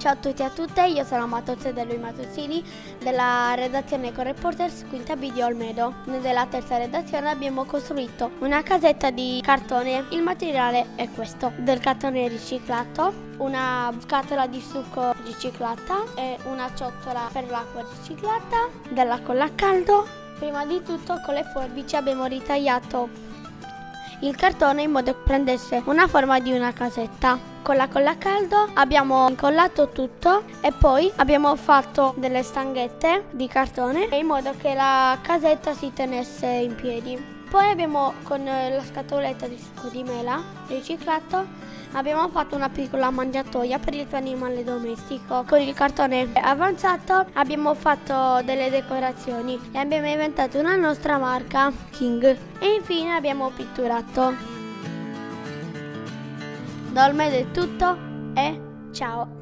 Ciao a tutti e a tutte, io sono Matozze Delui Matozzini della redazione Ecoreporters Quinta B di Olmedo. Noi della terza redazione abbiamo costruito una casetta di cartone. Il materiale è questo: del cartone riciclato, una scatola di succo riciclata e una ciotola per l'acqua riciclata, della colla a caldo. Prima di tutto con le forbici abbiamo ritagliato il cartone in modo che prendesse una forma di una casetta. Con la colla a caldo abbiamo incollato tutto e poi abbiamo fatto delle stanghette di cartone in modo che la casetta si tenesse in piedi. Poi abbiamo, con la scatoletta di succo di mela riciclato, abbiamo fatto una piccola mangiatoia per il tuo animale domestico. Con il cartone avanzato abbiamo fatto delle decorazioni e abbiamo inventato una nostra marca, King. E infine abbiamo pitturato. Da Olmedo è tutto e ciao!